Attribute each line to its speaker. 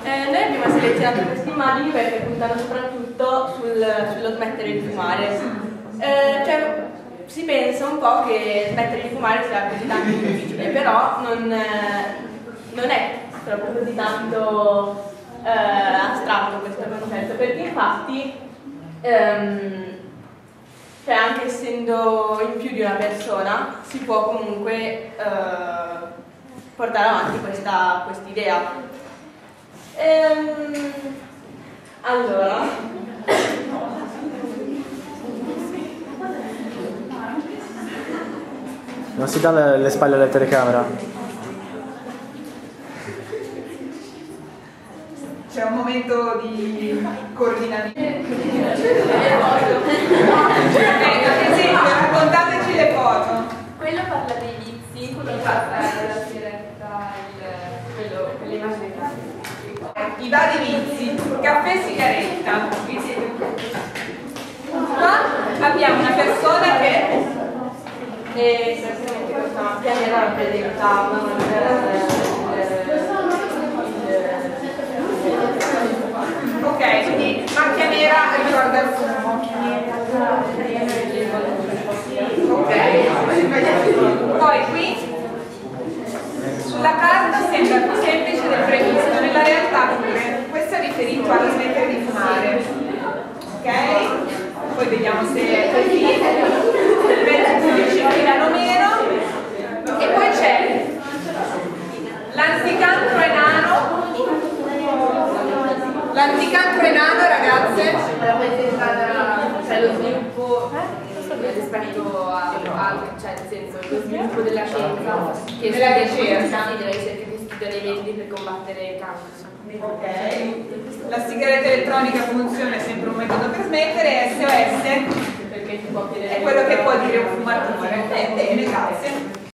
Speaker 1: Noi abbiamo selezionato queste immagini perché puntano soprattutto sullo smettere di fumare. Cioè, si pensa un po' che smettere di fumare sia così tanto difficile, però non è proprio così tanto astratto questo concetto, perché infatti cioè anche essendo in più di una persona si può comunque portare avanti quest'idea. Allora,
Speaker 2: non si dà le spalle alla telecamera.
Speaker 3: C'è un momento di coordinamento. Ad esempio, raccontateci le foto.
Speaker 1: quello parla dei vizi, quello parla della sigaretta, quell'immagine.
Speaker 3: I vari vizi, caffè e sigaretta. Qua abbiamo una persona che
Speaker 1: praticamente questa macchina rappresenta
Speaker 3: ok, quindi macchia nera ricorda il fumo. Ok, poi qui sulla carta sembra più semplice del previsto, nella realtà pure. Questo è riferito allo smettere di fumare. Ok? Poi vediamo se è così. Si disciplinano meno. E poi c'è l'anticancro enano. L'anticancro enano, ragazze,
Speaker 1: cioè lo sviluppo rispetto cioè nel senso lo sviluppo della scienza che
Speaker 3: della ricerca.
Speaker 1: Sì, della ricerca che studia dei metodi per combattere il cancro.
Speaker 3: Ok, la sigaretta elettronica funziona, è sempre un metodo per smettere. SOS
Speaker 1: Perché ti può chiedere
Speaker 3: è quello che può dire un fumatore. Bene, grazie.